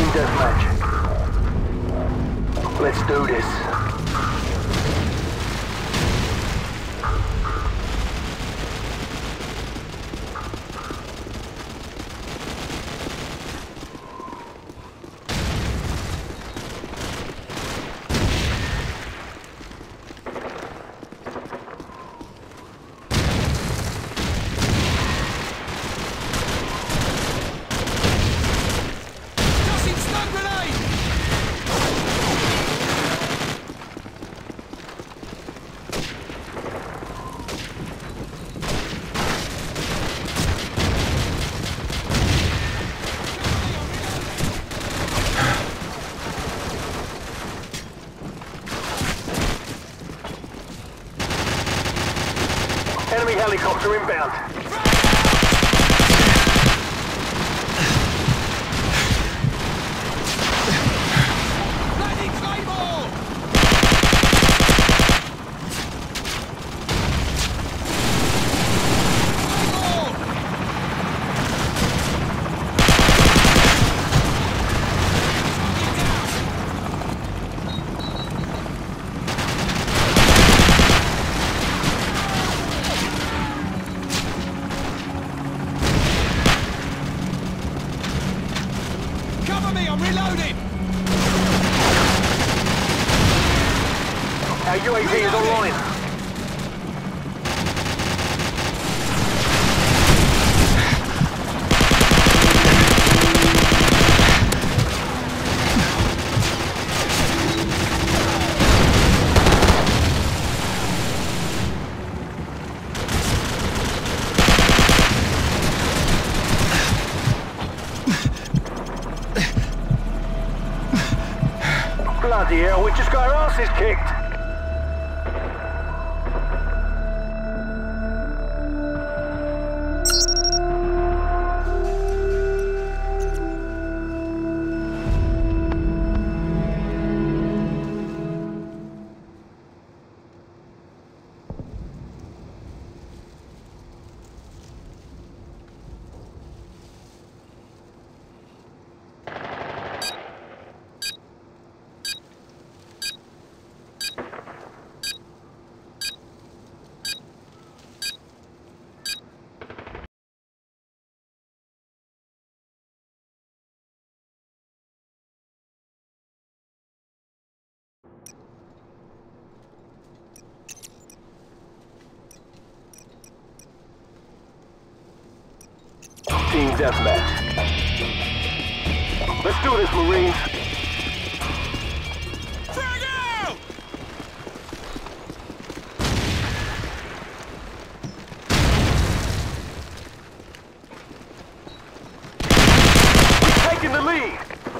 deathmatch. Let's do this. Enemy helicopter inbound. Our UAV is online. Bloody hell, we just got our asses kicked. Team deathmatch. Let's do this, Marines. We're taking the lead.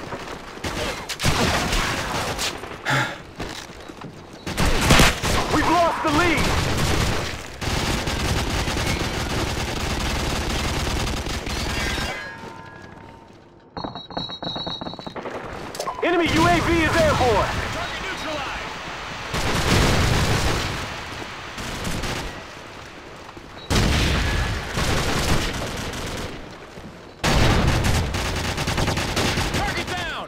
We've lost the lead. Enemy UAV is airborne! Target neutralized! Target down!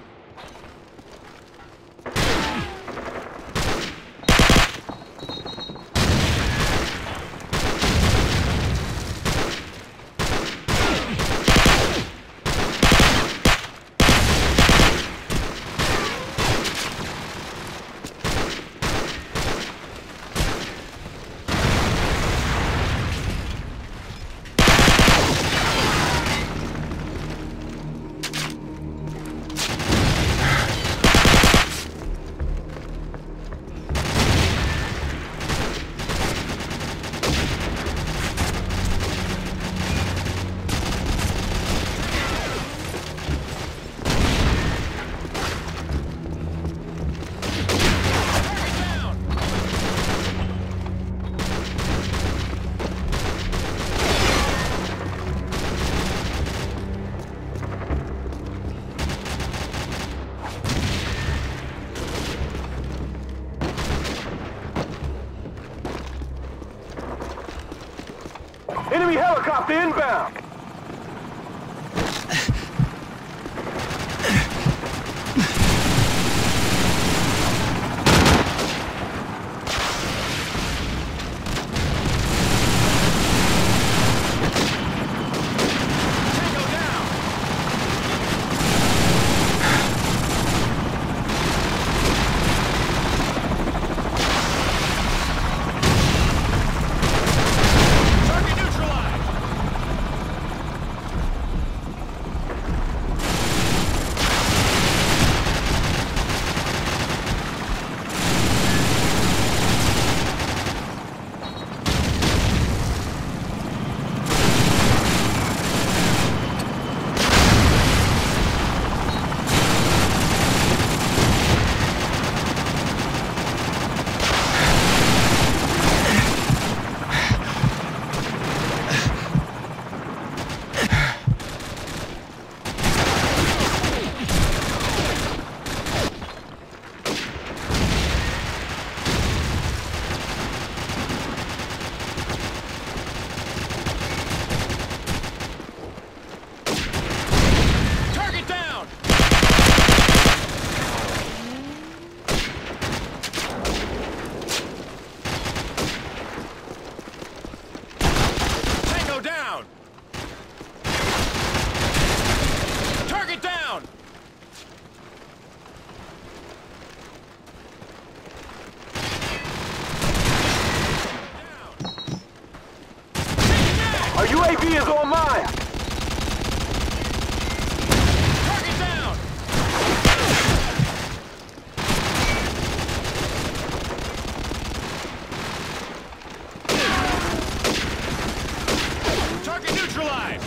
Enemy helicopter inbound! UAV is online. Target down. Target neutralized.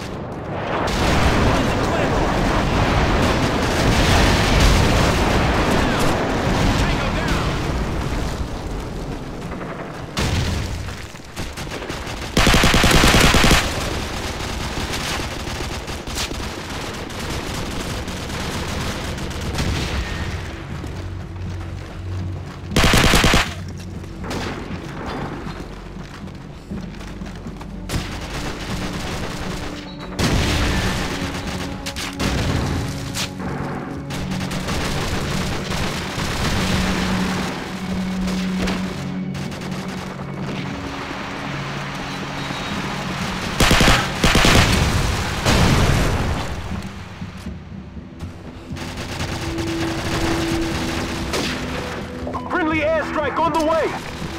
Friendly airstrike on the way!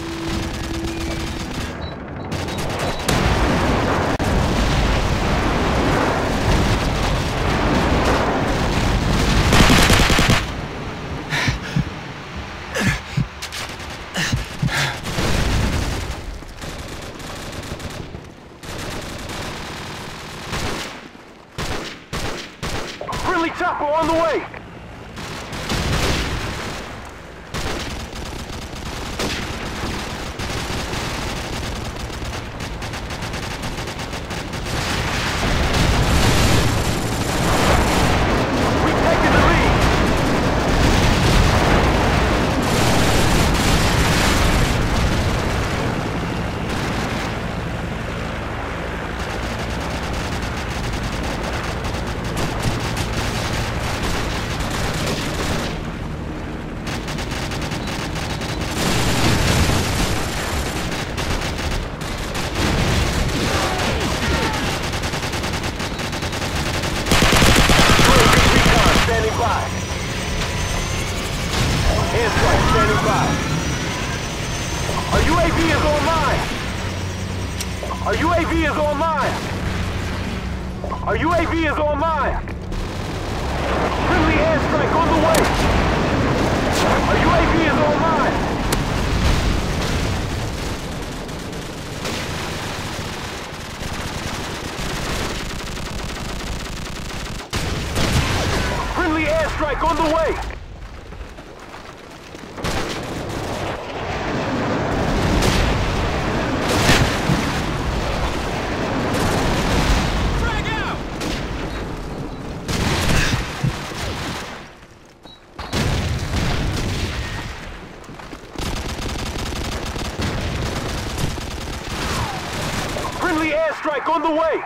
Friendly chopper on the way! Airstrike standing by. Our UAV is online. Our UAV is online. Our UAV is online. Friendly airstrike on the way. Our UAV is online. Friendly airstrike on the way. Friendly airstrike on the way!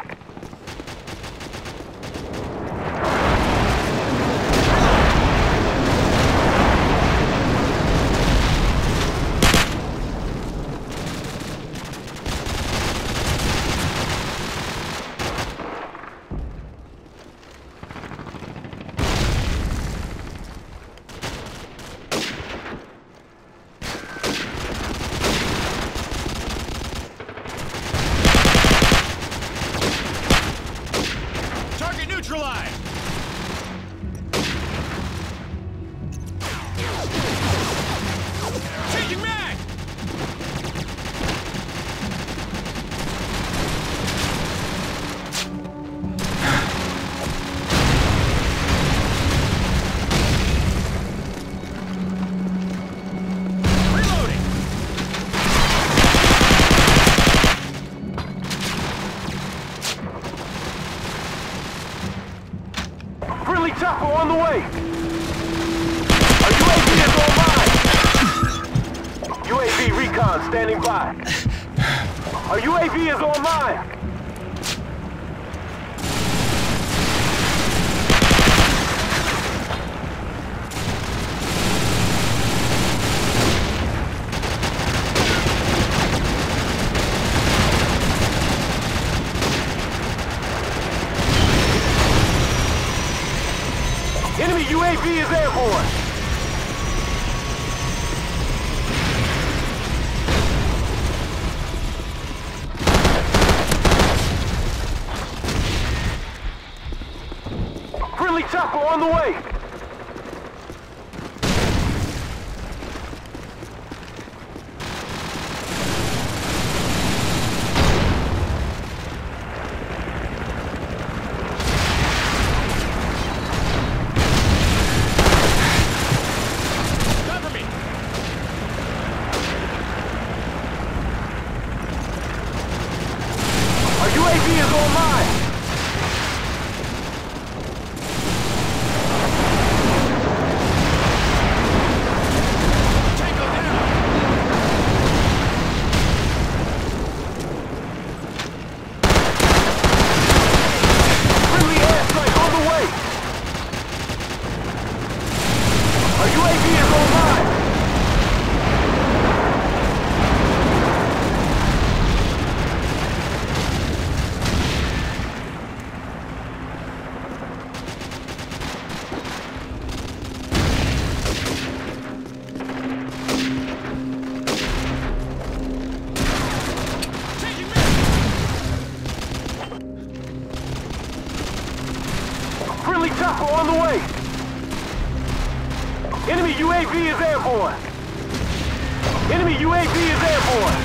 Neutralized! Changing mag! Reloading! Friendly chopper on the way! Our UAV is online! UAV recon standing by. Our UAV is online! Enemy UAV is airborne! chopper on the way! Cover me! Our UAV is online! Friendly chopper on the way! Enemy UAV is airborne! Enemy UAV is airborne!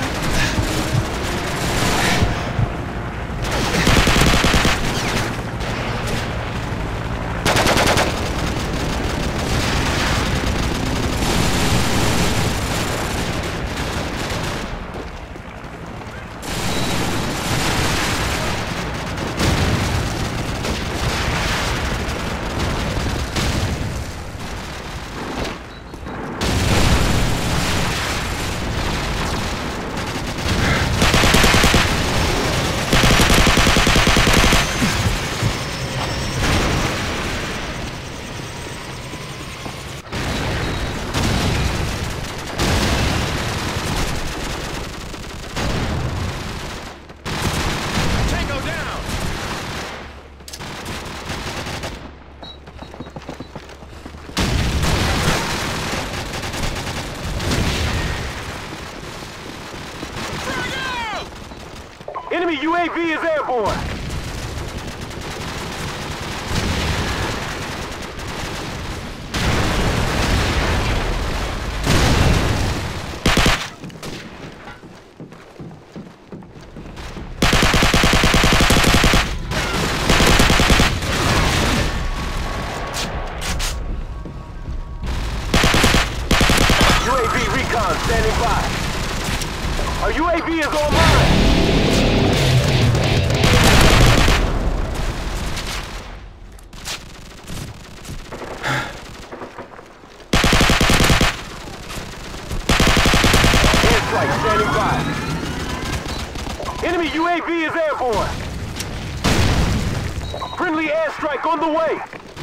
Enemy UAV is airborne! UAV recon standing by. Our UAV is online! Standing by. Enemy UAV is airborne. Friendly airstrike on the way.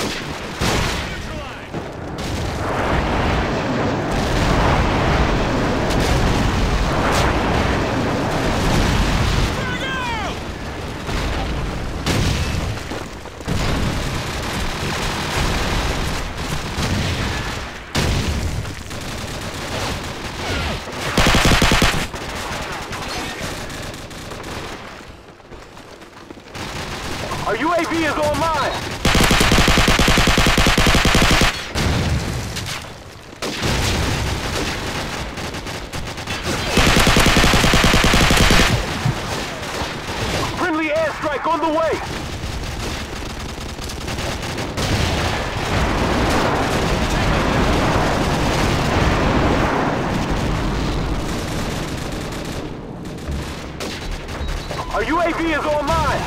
Our UAV is online! Friendly airstrike on the way! Our UAV is online!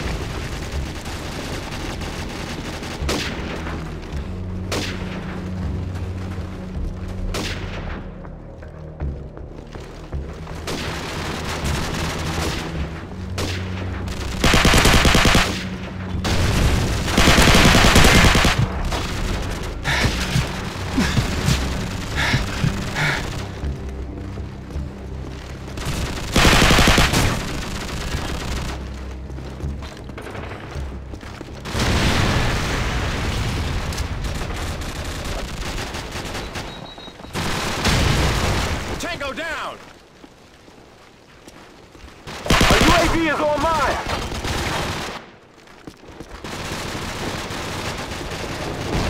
Tango down! Our UAV is online!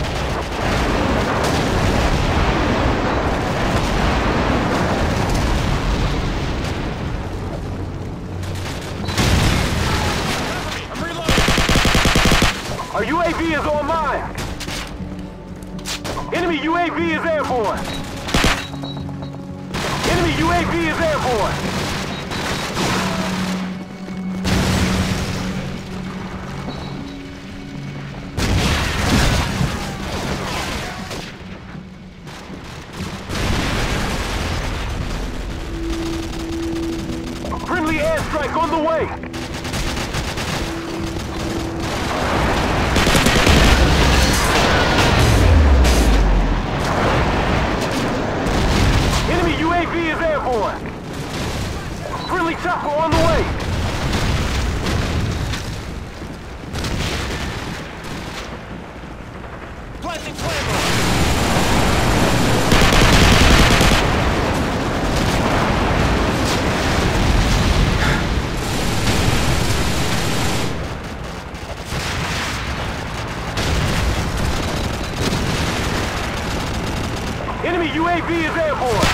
Our UAV is online. Enemy UAV is airborne. Enemy UAV is airborne. Friendly airstrike on the way. UAV is airborne. Friendly chopper on the way. Planting flammable. Enemy UAV is airborne.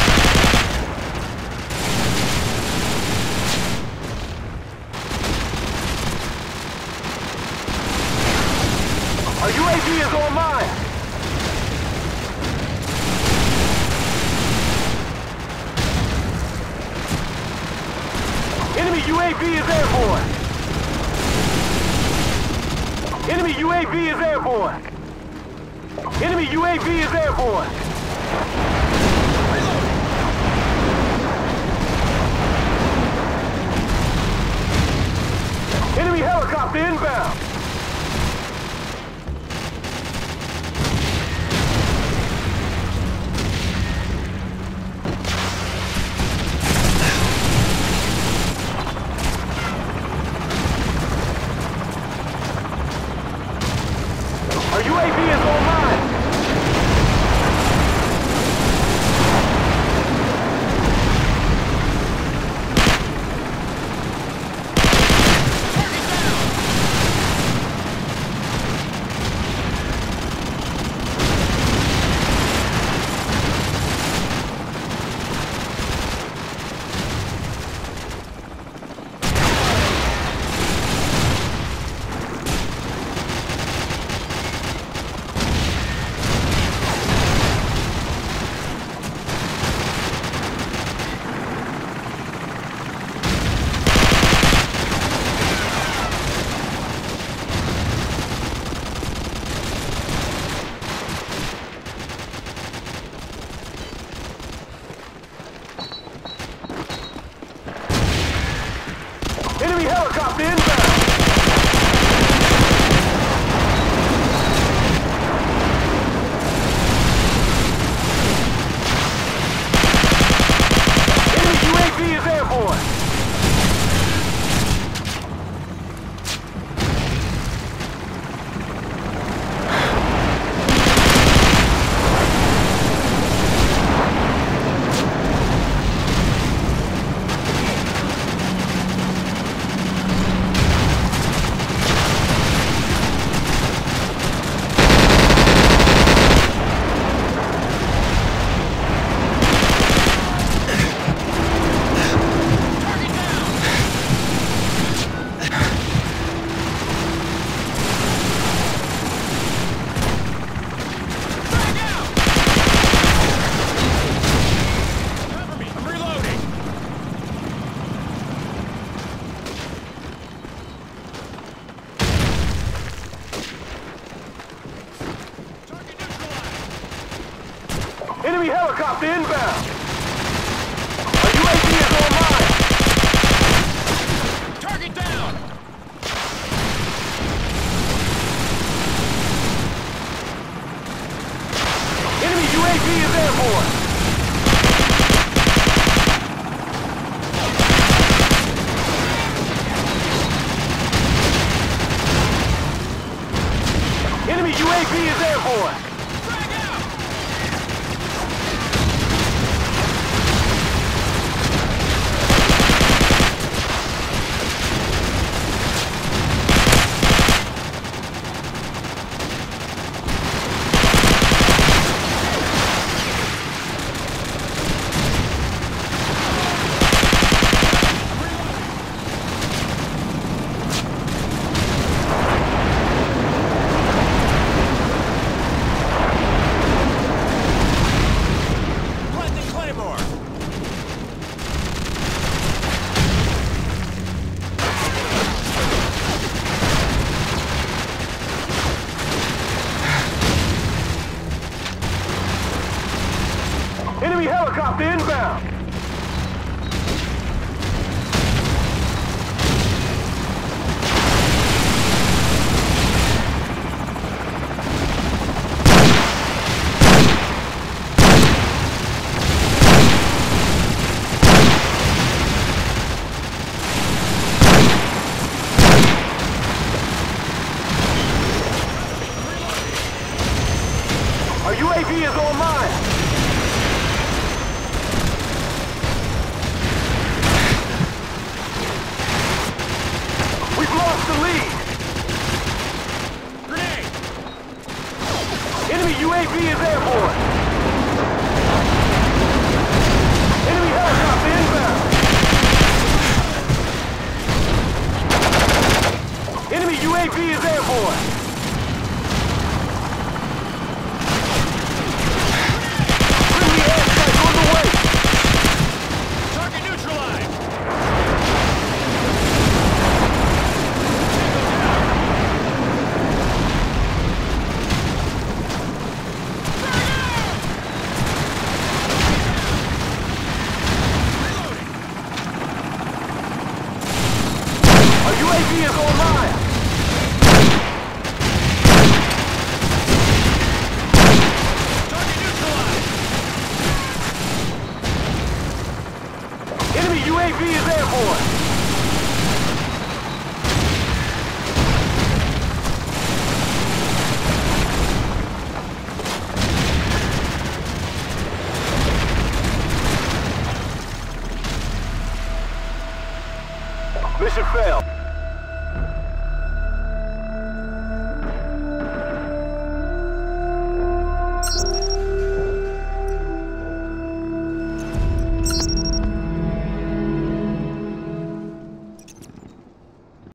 Our UAV is online! Enemy UAV is airborne! Enemy UAV is airborne! Enemy UAV is airborne! Enemy helicopter inbound! Our UAV is online! Enemy helicopter inbound! Enemy UAV is airborne! Enemy helicopter inbound! Our UAV is online! Target down! Enemy UAV is airborne! Enemy UAV is airborne! is online. We've lost the lead. Grenade! Enemy UAV is airborne. Enemy helicopter inbound. Enemy UAV is airborne. Friendly airstrike on the way. Target neutralized! Our UAV is online. Target neutralized! Enemy UAV is airborne. Mission failed.